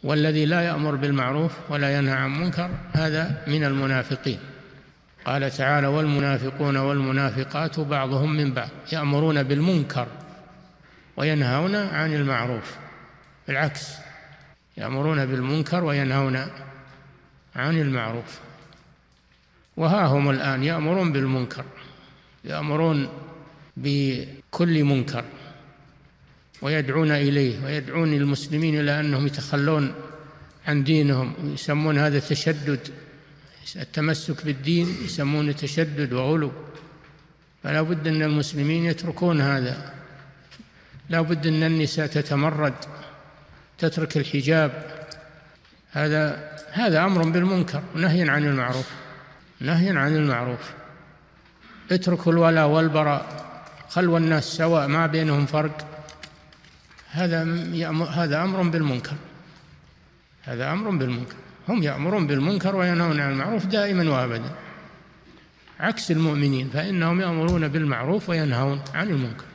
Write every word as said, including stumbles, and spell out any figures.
والذي لا يأمر بالمعروف ولا ينهى عن منكر هذا من المنافقين. قال تعالى: والمنافقون والمنافقات بعضهم من بعض يأمرون بالمنكر وينهون عن المعروف. بالعكس، يأمرون بالمنكر وينهون عن المعروف. وها هم الآن يأمرون بالمنكر، يأمرون بكل منكر ويدعون إليه، ويدعون المسلمين إلى أنهم يتخلون عن دينهم، ويسمون هذا تشدد، التمسك بالدين يسمونه تشدد وغلو. فلا بد أن المسلمين يتركون هذا، لا بد أن النساء تتمرد، تترك الحجاب. هذا هذا أمر بالمنكر ونهي عن المعروف، نهي عن المعروف. اتركوا الولاء والبراء، خلوا الناس سواء ما بينهم فرق. هذا هذا أمر بالمنكر، هذا أمر بالمنكر. هم يأمرون بالمنكر وينهون عن المعروف دائما وأبدا، عكس المؤمنين فإنهم يأمرون بالمعروف وينهون عن المنكر.